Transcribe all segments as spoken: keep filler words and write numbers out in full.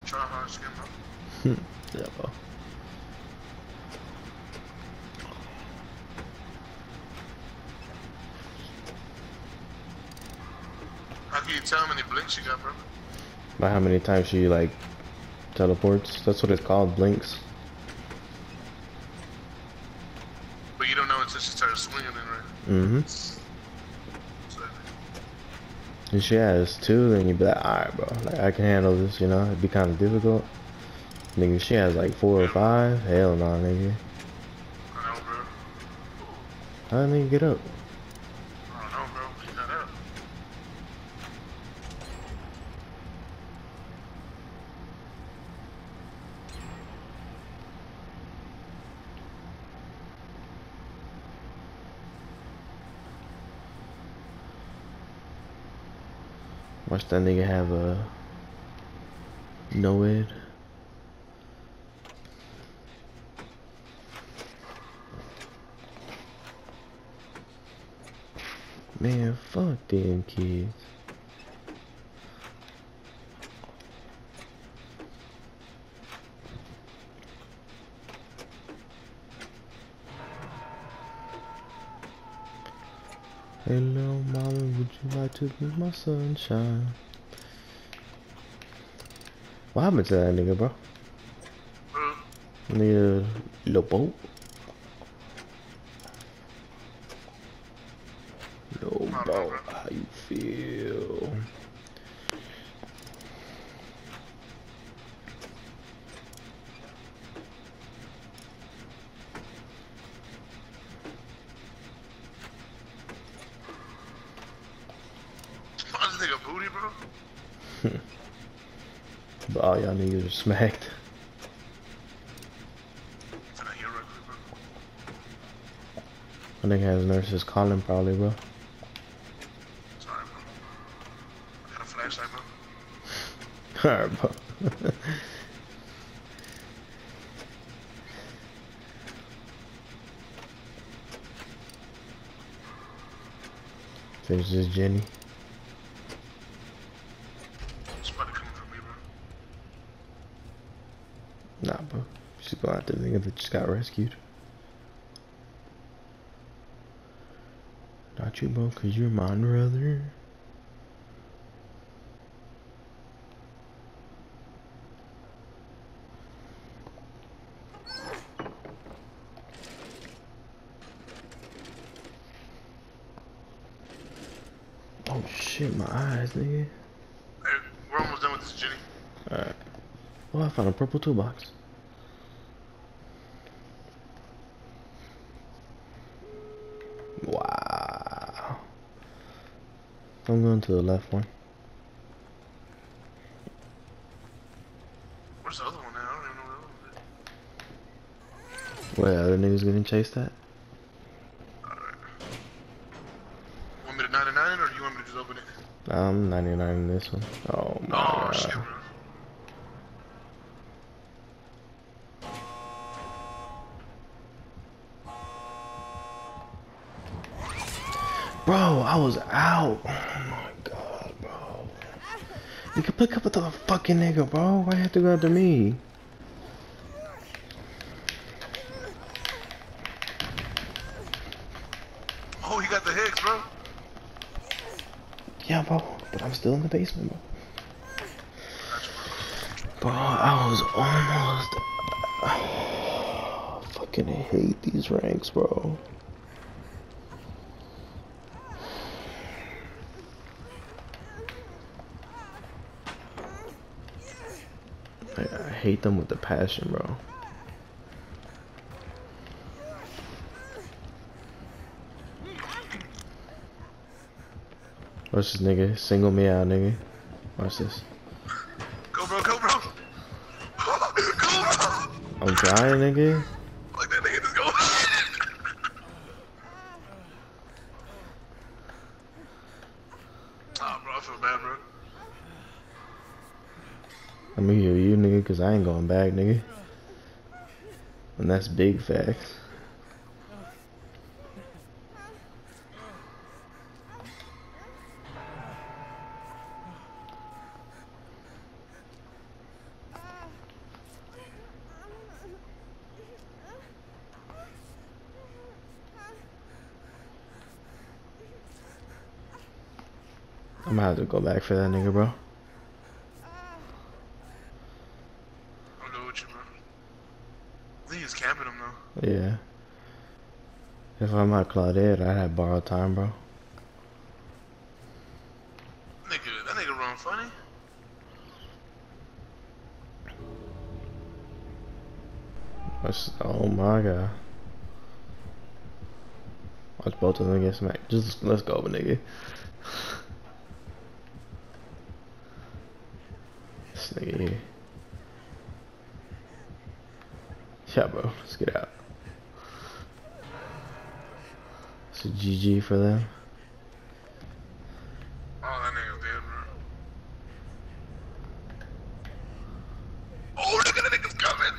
Try hard skin, bro. Yeah, bro. How can you tell how many blinks you got, bro? By how many times she like teleports? That's what it's called, blinks. But you don't know until she starts swinging in, right? Mm-hmm. So, If she has two, then you'd be like, alright, bro. Like, I can handle this, you know? It'd be kind of difficult. Nigga, if she has like four or yeah, five. Hell no, nigga. I know, bro. How did nigga get up? I don't know, bro. Clean that up. Watch that nigga have a no-id. Man, fuck them kids. Hey little mama, would you like to be my sunshine? What happened to that nigga, bro? Bro, Nigga, little boat? Little I don't know, boat, bro. how you feel? Why this nigga booty, bro? But all y'all niggas are smacked. Can I hear real quick, bro? I think has nurses calling probably, bro. Sorry, bro. I got a flashlight, bro. Alright, bro. Finish this Jenny. Somebody coming for me, bro. Nah, bro. She's going after the nigga that just got rescued. Not you, bro, cause you're my brother. Oh shit, my eyes, nigga. Hey, we're almost done with this, Jenny. Alright. Oh, I found a purple toolbox. Wow. I'm going to the left one. Where's the other one now? I don't even know where the other one is. Wait, other niggas getting chased at? Alright. Want me to ninety-nine it, or do you want me to just open it? I'm ninety-nine in this one. Oh my Oh, god. shit, bro. Bro, I was out. Oh my god, bro. You can pick up with the fucking nigga, bro. Why you have to go after me? Oh, he got the Higgs, bro. Yeah, bro. But I'm still in the basement, bro. Gotcha, Bro, bro. I was almost... I fucking hate these ranks, bro. I, I hate them with the passion, bro. Watch this nigga. Single me out, nigga. Watch this. Go, bro, go, bro. Go, bro. I'm trying, nigga. Like that nigga just go. Oh, bro, I feel bad, bro. I'ma heal you, nigga, cause I ain't going back, nigga. And that's big facts. I'm gonna have to go back for that nigga, bro. I'll go with you, bro. I think he's camping him though. Yeah. If I'm at Claudette, I'd have borrowed time, bro. That nigga, that nigga run funny. That's, oh my god. Watch both of them get smacked. Just let's go, nigga. This nigga here. Yeah, bro. Let's get out. It's a G G for them. Oh, that nigga's dead, bro. Oh, look at the niggas coming.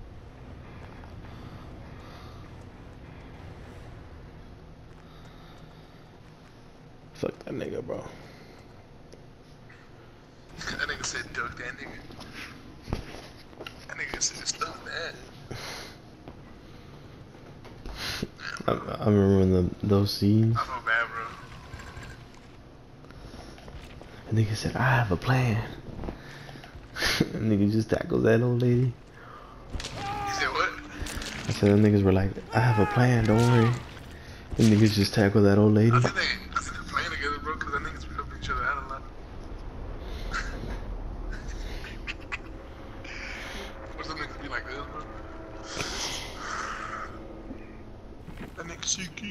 Fuck that nigga, bro. That nigga said duck that nigga. That nigga said stuff that. I, I remember the, those scenes. I feel bad, bro. And nigga said, I have a plan. And nigga just tackled that old lady. You said what? I said, them niggas were like, I have a plan, don't worry. And niggas just tackled that old lady. I think they, I think they're playing together, bro, because I think it's helping each other out a lot. What's them niggas be like this, bro? That nigga say Kiki.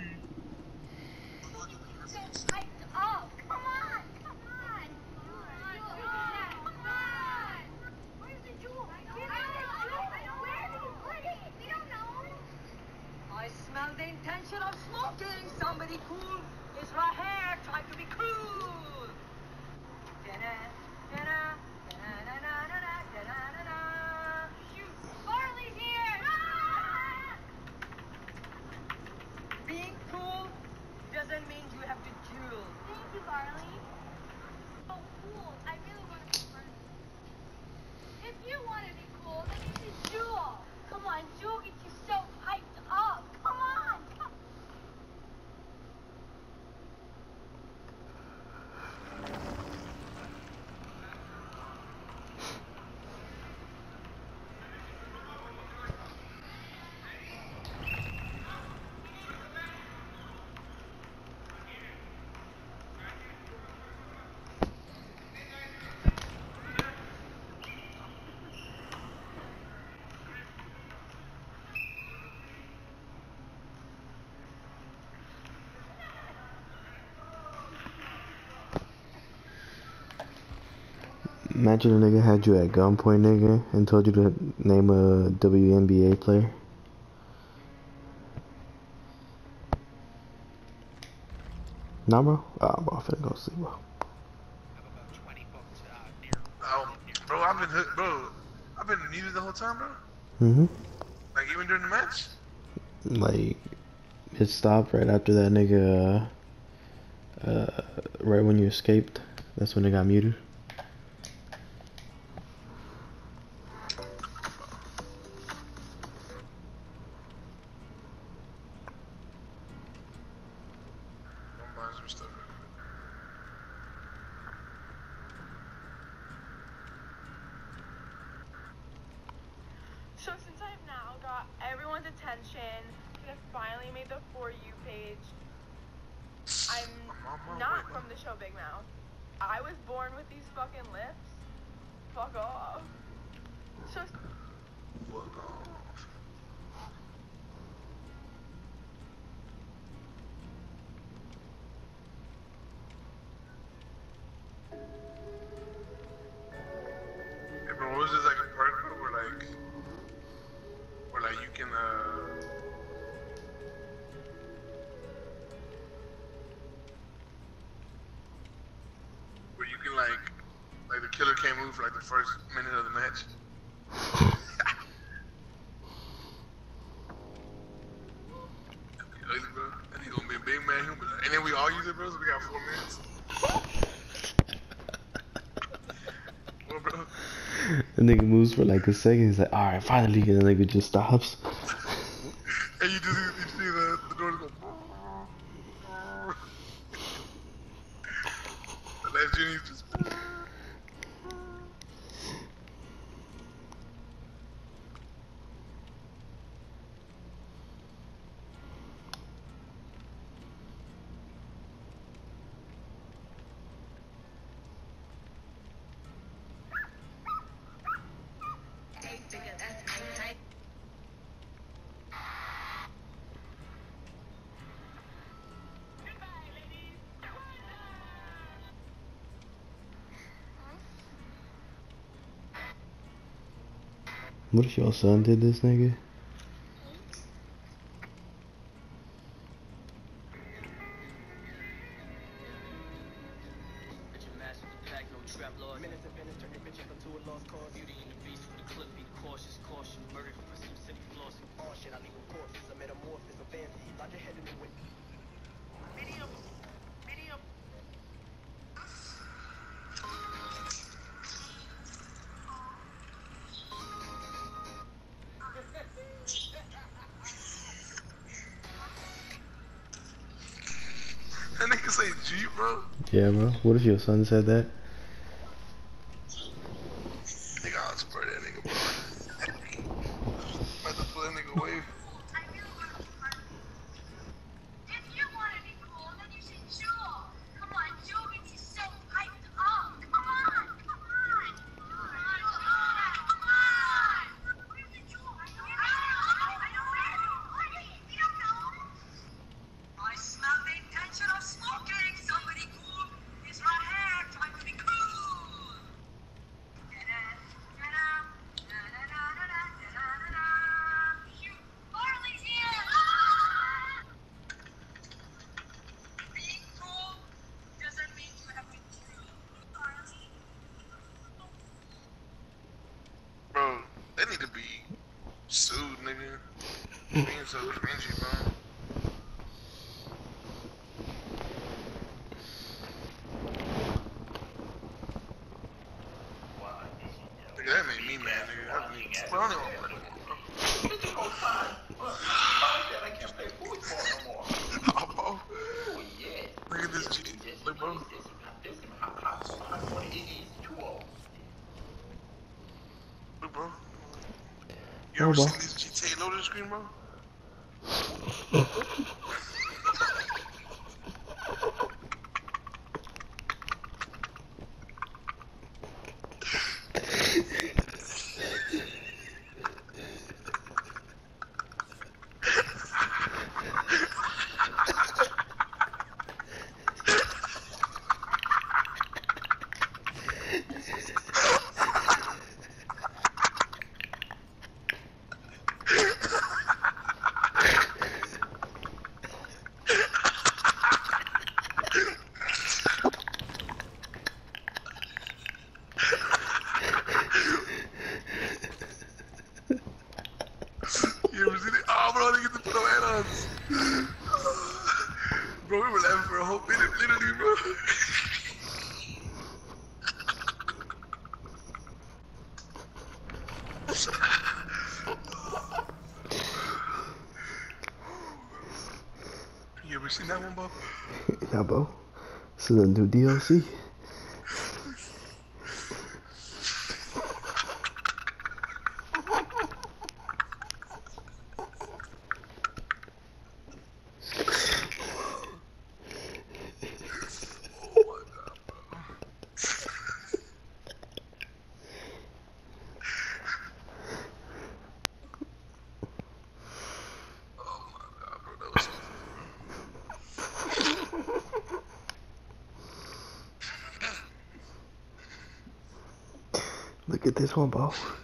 Up! Come on! Come on! Come on! Where's the jewel? Where's the jewel? Where did he put it? We don't know. I smell the intention of smoking. Somebody cool is right here. Try to be cool. Da-da, da-da, da-da-da-da-da, da-da-da-da. Shoot! Barley's here! Ah! Being cool doesn't mean you have to jewel. Thank you, Barley. Oh, cool. I really want to be friends. If you want to be cool, then you should Jewel. Come on, Jewel gets you so hyped up. Come on! Come Imagine a nigga had you at gunpoint, nigga, and told you to name a W N B A player. Nah, bro? Ah, bro, I'm finna go sleep, bro. Oh, bro, I've been hooked, bro. I've been muted the whole time, bro. Mm-hmm. Like, even during the match? Like, it stopped right after that nigga, uh, uh, right when you escaped. That's when it got muted. Don't buy some stuff. So since I've now got everyone's attention and have finally made the For You page, I'm I'm on my not way, from the show Big Mouth. I was born with these fucking lips. Fuck off. So Fuck off. Hey, bro, was this like a perk, bro, where like, where like you can, uh, where you can like, like the killer can't move for like the first minute of the match? That'd be ugly, bro. And he gonna be a big man, he'll be like, and then we all use it, bro, so we got four minutes. What, bro? The nigga moves for like a second. He's like, alright, finally. And the nigga just stops. And you just you see the, the doors go. What if your son did this, nigga? That nigga say G, bro. Yeah, bro. What if your son said that? Nigga, I'll spray that nigga, bro. About to pull that nigga away. If you want to be cool, then you should jewel. Come on, jewel gets you so hyped up. Come on, come on. Come on, come on. Where's the jewel? I don't know. I don't know. We don't know. I smell the intention of smoking. Somebody cool is right here trying to be cool. Shoot, Marley's here. Being cool doesn't mean you have to true. Bro, they need to be sued, nigga. Being so cringy, bro. Nigga, that made me mad, nigga. I mean, bro, I don't even want to play no more, bro. Oh, bro. Look at this G. Look, bro. Look, bro. You Oh, ever bro. seen this G T A loading screen, bro? You ever seen it? Oh, bro, they get to put on add-ons. Bro, we were laughing for a whole minute, literally, bro. You ever seen that one, bro? Yeah, bro. This is a new D L C. Look at this one, bro.